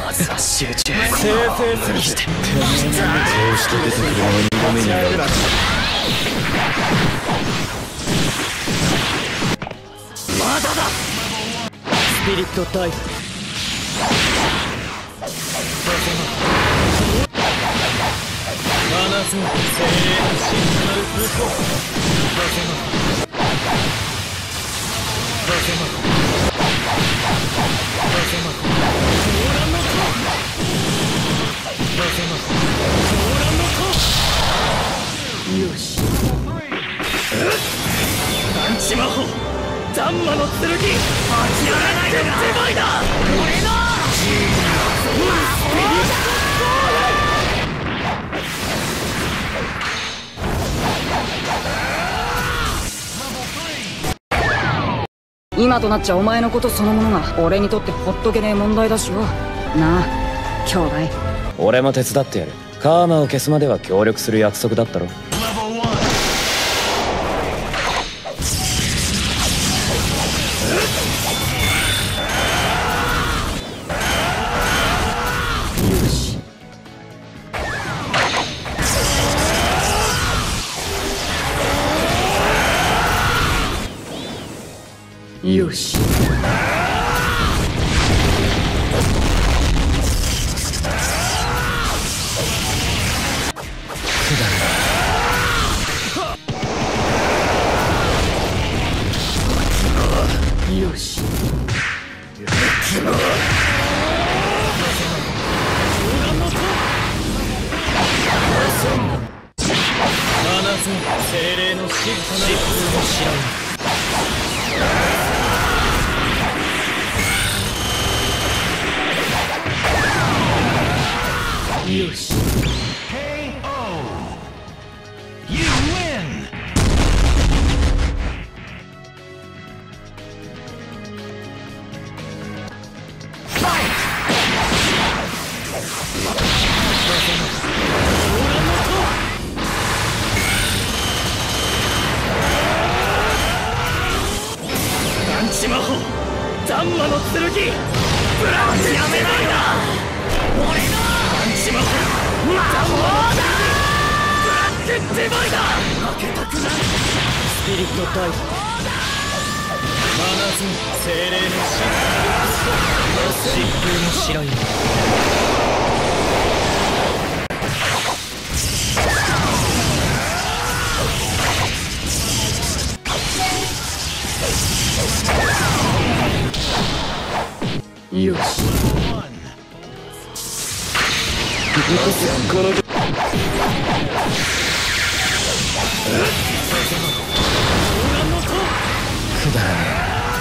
まずは集中。 生成するしてこうして出てくるのは2度目になる。 まだだ。スピリットタイプ。放つ精霊の真なる武装。よし。断地魔法ザンマの剣諦めないで手前だ。俺の今となっちゃお前のことそのものが俺にとってほっとけねえ問題だしよ。なあ兄弟。 俺も手伝ってやる。カーマを消すまでは協力する約束だったろ。 よし。よし。精霊の静かな疾風の白い。よし。断地魔法ザンマの剣ブラックやめないな。俺の断地魔法ザンマの剣ブラックデバイダー。負けたくない。スピリットタイプ。放つ精霊の疾風の白い。よし。このくだらね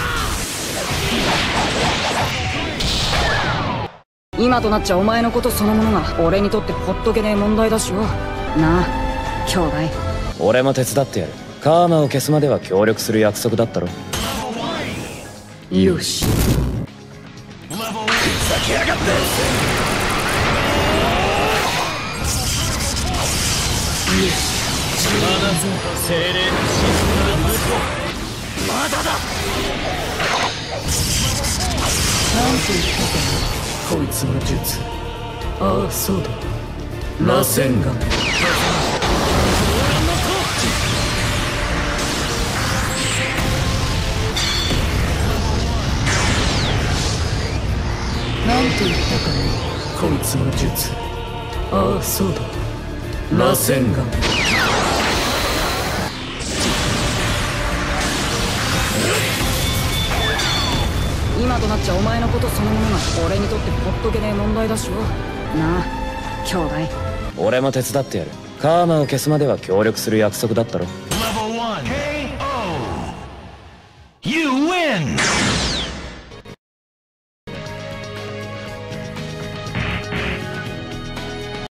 え。今となっちゃお前のことそのものが俺にとってほっとけねえ問題だしよ。なあ兄弟。 俺も手伝ってやる。カーマを消すまでは協力する約束だったろ。 よし。ふざけやがって。よし。放つ精霊の真なる武装。まだだ。なんて言ったかなこいつの術。ああそうだ。螺旋岩。なんて言ったかなこいつの術。ああそうだ。螺旋岩。 今となっちゃお前のことそのものが俺にとってほっとけねえ問題だしよ。なあ兄弟。 俺も手伝ってやる。カーマを消すまでは協力する約束だったろ。 You